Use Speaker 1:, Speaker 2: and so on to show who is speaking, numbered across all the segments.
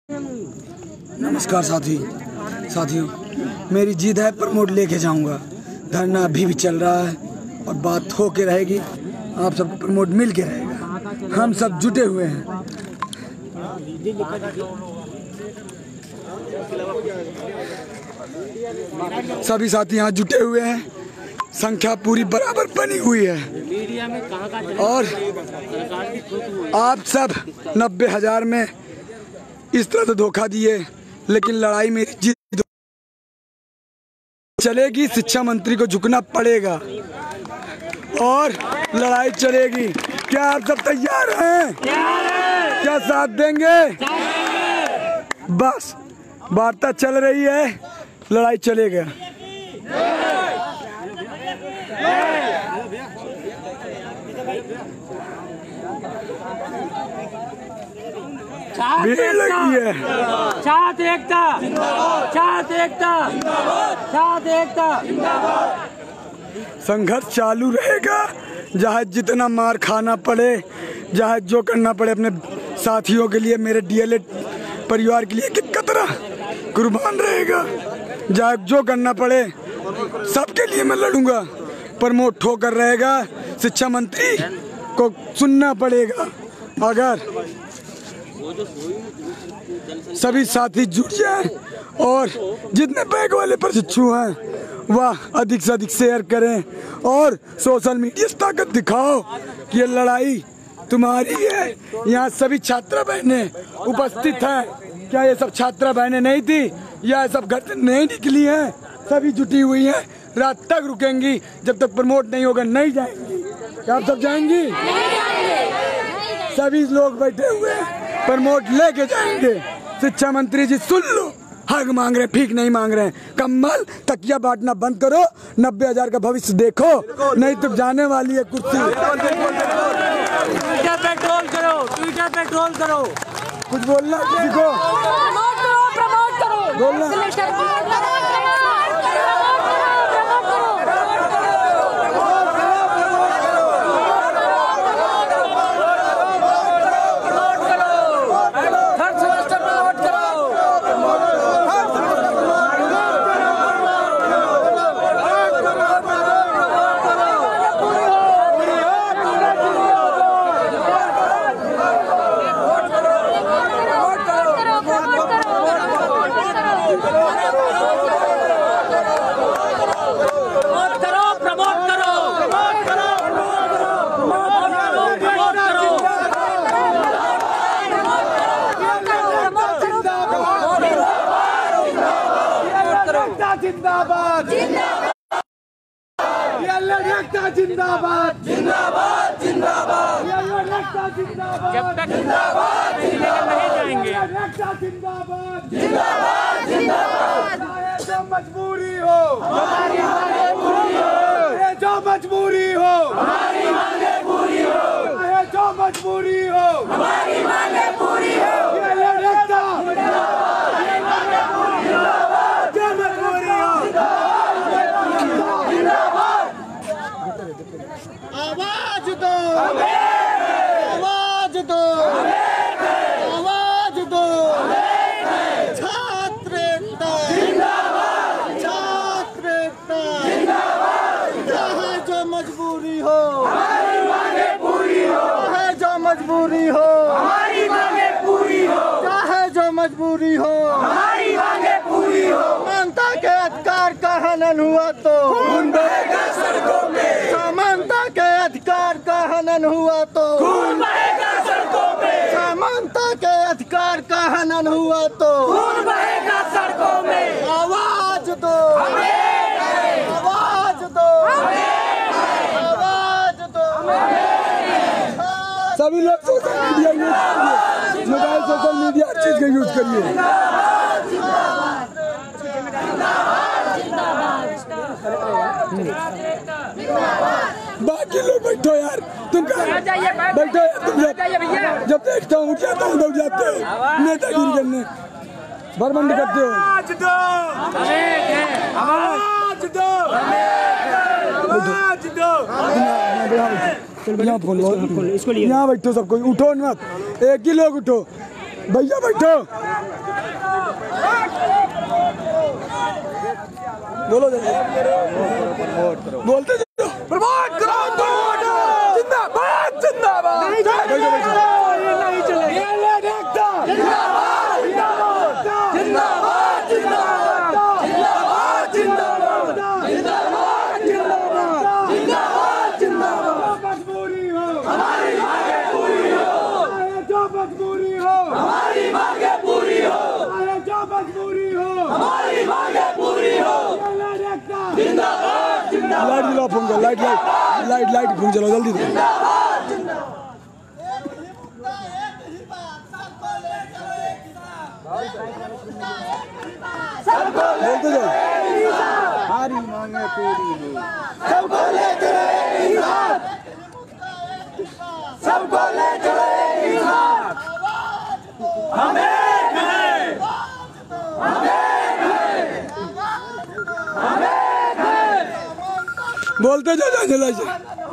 Speaker 1: नमस्कार साथियों, मेरी जिद है प्रमोट लेके जाऊंगा। धरना अभी भी चल रहा है और बात हो के रहेगी। आप सबको प्रमोट मिल के रहेगा। हम सब जुटे हुए हैं। सभी साथी यहाँ जुटे हुए हैं। संख्या पूरी बराबर बनी हुई है और आप सब 90,000 में इस तरह से धोखा दिए, लेकिन लड़ाई मेरी जीत चलेगी। शिक्षा मंत्री को झुकना पड़ेगा और लड़ाई चलेगी। क्या आप सब तैयार हैं? क्या साथ देंगे? बस वार्ता चल रही है, लड़ाई चलेगा। भीड़ लगी है।
Speaker 2: छात्र एकता, छात्र एकता, छात्र एकता।
Speaker 1: संघर्ष चालू रहेगा, चाहे जितना मार खाना पड़े, चाहे जो करना पड़े। अपने साथियों के लिए, मेरे डीएलएड परिवार के लिए कि कतरा कुर्बान रहेगा। चाहे जो करना पड़े, सबके लिए मैं लड़ूंगा। प्रमोट ठोकर रहेगा। शिक्षा मंत्री को सुनना पड़ेगा। अगर सभी साथी जुट जाएं और जितने बैग वाले प्रशिक्षु हैं वह अधिक से अधिक शेयर करें और सोशल मीडिया से ताकत दिखाओ कि ये लड़ाई तुम्हारी है। यहाँ सभी छात्रा बहनें उपस्थित हैं। क्या ये सब छात्रा बहनें नहीं थी या सब घर से नहीं निकली हैं? सभी जुटी हुई हैं। रात तक रुकेंगी, जब तक प्रमोट नहीं होगा नहीं जाएंगी। क्या आप सब जाएंगी? सभी लोग बैठे हुए हैं, प्रमोट लेके जाएंगे। शिक्षा मंत्री जी सुन लो, हक मांग रहे, भीख नहीं मांग रहे हैं। कम्बल तकिया बांटना बंद करो, 90,000 का भविष्य देखो, नहीं तो जाने वाली है कुर्सी।
Speaker 2: ट्विटर पे ट्रोल करो, ट्विटर पे ट्रोल करो।
Speaker 1: कुछ बोलना किसी को?
Speaker 3: प्रमोट करो,
Speaker 1: बोलना। जिंदाबाद, जिंदाबाद, जिंदाबाद, जिंदाबाद,
Speaker 2: जब तक जिंदाबाद नहीं जाएंगे।
Speaker 1: जिंदाबाद, जिंदाबाद, जिंदाबाद। जो मजबूरी हो हमारी मांगे पूरी हो, जो मजबूरी हो हमारी मांगे पूरी हो, जो मजबूरी हो हमारी मांगे पूरी हो।
Speaker 4: आवाज दो, आवाज दो, आवाज दो। छात्र एकता जिंदाबाद, छात्र एकता जिंदाबाद। चाहे जो मजबूरी हो हमारी मांगे पूरी हो, चाहे जो मजबूरी हो हमारी मांगे पूरी हो, चाहे जो मजबूरी हो हमारी मांगे पूरी हो। समानता के अधिकार का हनन हुआ तो खून बहेगा सड़कों पे। समानता के अधिकार का हनन हुआ तो खून बहेगा सड़कों पे। समानता के अधिकार का हनन हुआ तो खून बहेगा सड़कों में। आवाज दो, आवाज दो, आवाज दो।
Speaker 1: सभी लोग सोशल मीडिया यूज करिए, मोबाइल सोशल मीडिया हर चीज का यूज करिए। बाकी लोग बैठो यार, तुम बैठो यार, तुम जब देखता हूँ उठ जाता हूँ, दौड़ जाते हो नेतागिरी करने, बर्बाद करते हो।
Speaker 2: आवाज दो, आवाज दो, आवाज दो।
Speaker 1: यहाँ बैठो, सबको उठो मत, एक ही लोग उठो, भैया बैठो, बोलो बोलते जाओ। प्रमोट करो, जिंदाबाद जिंदाबाद। नहीं चलेगा, ये नहीं चलेगा। जिंदाबाद जिंदाबाद जिंदाबाद जिंदाबाद जिंदाबाद जिंदाबाद जिंदाबाद जिंदाबाद। मजबूरी हो हमारी मांगे पूरी हो, जो मजबूरी हो हमारी मांगे पूरी हो, जो मजबूरी हो हमारी मांगे पूरी हो। जिंदाबाद जिंदाबाद। लाइट दिलाओ फोन को, light light light light phone चलाओ जल्दी। जिंदाबाद जिंदाबाद। बोलते जाओ। हमारी मांगे पूरी हो, सबको ले चले एक साथ, सबको ले चले एक साथ। हमें बोलते जाओ जला से।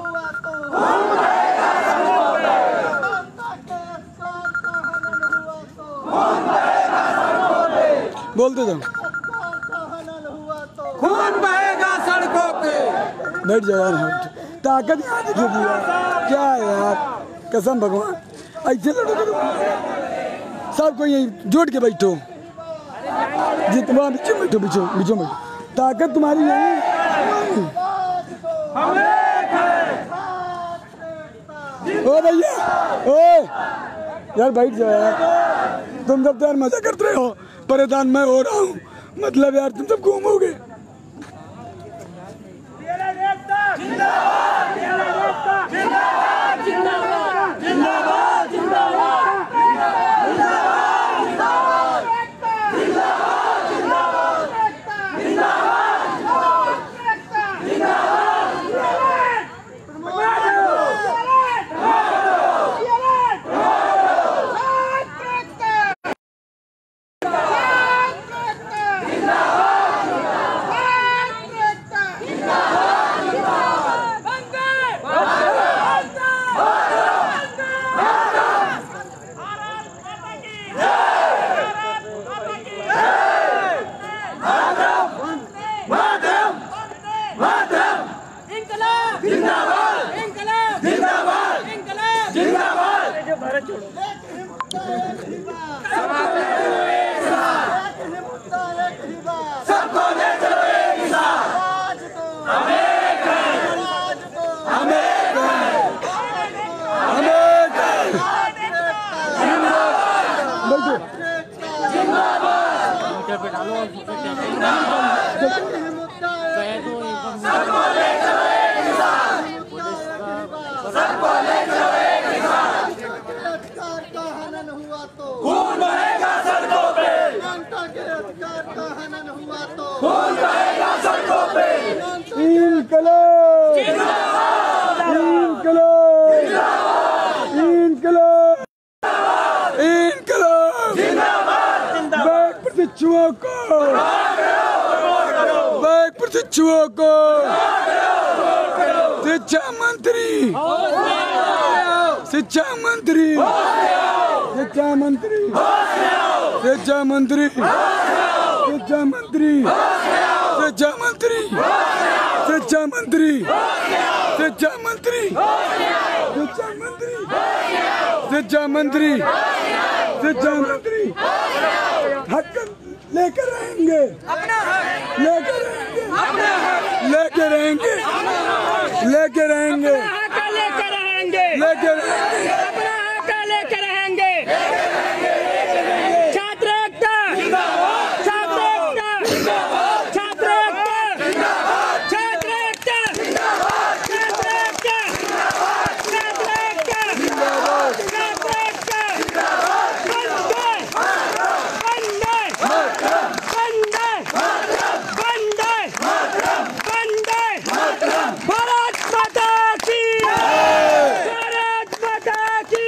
Speaker 1: बोलते जाओ। खून बहेगा सड़कों पे। बैठ जाओ यार, ताकत यहाँ दिखेगी यार। क्या है यार, कसम भगवान ऐसे लड़ो करो। सबको यही जोड़ के बैठो, जितना बीचों बैठो, बीचों बीचों बैठो। ताकत तुम्हारी नहीं। ओ भैया, ओ यार बैठ जाओ यार। तुम सब तो यार मजा करते रहे हो, परेशान मैं हो रहा हूँ। मतलब यार तुम सब घूमोगे। शिक्षा मंत्री, शिक्षा मंत्री, शिक्षा मंत्री, शिक्षा मंत्री, शिक्षा मंत्री, शिक्षा मंत्री, शिक्षा मंत्री, शिक्षा मंत्री, शिक्षा मंत्री, शिक्षा मंत्री, शिक्षा मंत्री हक लेकर रहेंगे, लेकर रहेंगे, लेकर रहेंगे, लेकर रहेंगे,
Speaker 2: लेकर रहेंगे,
Speaker 1: लेकर रहेंगे,
Speaker 2: अपना हक लेकर रहेंगे। छात्र एकता, छात्र एकता, छात्र एकता, छात्र एकता, छात्र एकता, छात्र एकता, छात्र एकता, वंदे वंदे वंदे वंदे भारत माता की, भारत माता की।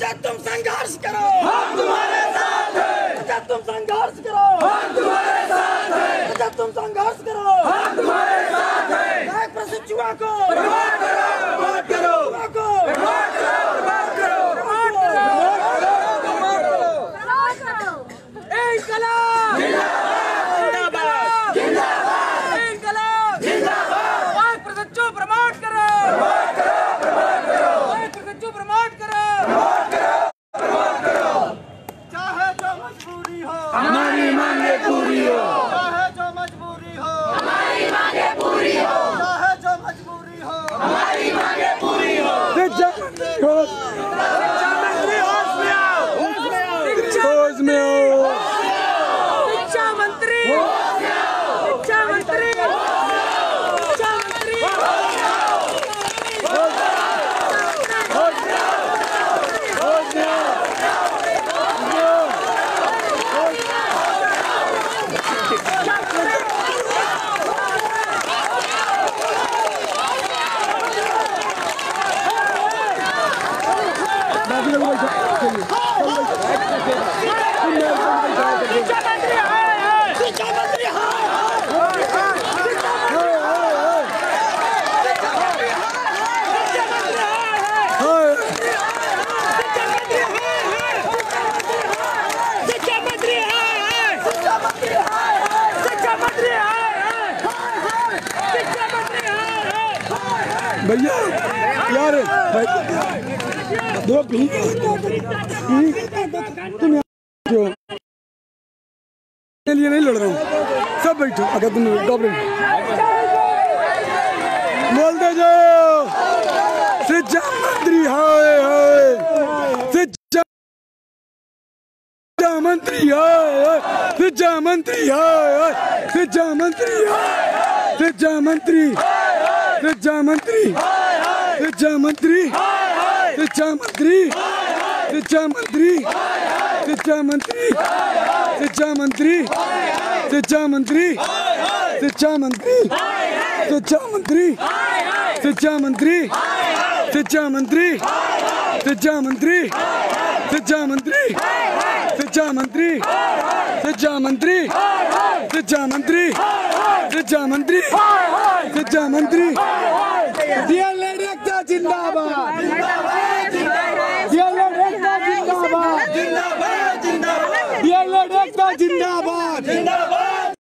Speaker 2: बेटा तुम संघर्ष करो, हम तुम्हारे साथ हैं। बेटा तुम संघर्ष करो, हम तुम्हारे साथ हैं। बेटा तुम संघर्ष करो, हम तुम्हारे साथ हैं। न्यायिक प्रशिक्षुओं को बर्बाद करो, बर्बाद करो, बर्बाद करो, बर्बाद करो, बर्बाद करो, बर्बाद करो। इंकलाब जिंदाबाद, जिंदाबाद, इंकलाब जिंदाबाद। न्यायिक प्रशिक्षु प्रमोट करो, प्रमोट करो, प्रमोट करो। न्यायिक प्रशिक्षु प्रमोट करो, प्रमोट करो, प्रमोट करो।
Speaker 4: चाहे जो मजबूरी हो,
Speaker 1: हमारी मांगे पूरी हो,
Speaker 4: चाहे जो मजबूरी हो,
Speaker 2: हमारी मांगे पूरी हो,
Speaker 4: चाहे जो मजबूरी हो,
Speaker 2: हमारी मांगे पूरी हो।
Speaker 1: शिक्षा मंत्री हो,
Speaker 2: शिक्षा मंत्री होश में आओ, होश में आओ,
Speaker 1: होश में हो,
Speaker 2: शिक्षा मंत्री होश में आओ, शिक्षा मंत्री होश में आओ, शिक्षा मंत्री होश में आओ,
Speaker 1: होश में हो।
Speaker 2: शिक्षा मंत्री हाय हाय, शिक्षा मंत्री हाय हाय, शिक्षा मंत्री हाय हाय, शिक्षा मंत्री हाय हाय, शिक्षा मंत्री हाय हाय, शिक्षा मंत्री हाय हाय, शिक्षा मंत्री हाय हाय, शिक्षा मंत्री हाय हाय।
Speaker 1: भैया यार दो भी तुम जो के लिए नहीं लड़ रहा हूँ, सब बैठो। अगर तुम बोलते जाओ शिक्षा मंत्री हाय हाय, शिक्षा मंत्री हाय हाय, शिक्षा मंत्री हाय हाय, शिक्षा मंत्री हाय, शिक्षा मंत्री, शिक्षा मंत्री, शिक्षा मंत्री, शिक्षा मंत्री, शिक्षा मंत्री, शिक्षा मंत्री, शिक्षा मंत्री, शिक्षा मंत्री, शिक्षा मंत्री, शिक्षा मंत्री, शिक्षा मंत्री, शिक्षा मंत्री, शिक्षा मंत्री, शिक्षा मंत्री, शिक्षा मंत्री, शिक्षा मंत्री, शिक्षा मंत्री, शिक्षा मंत्री, शिक्षा मंत्री,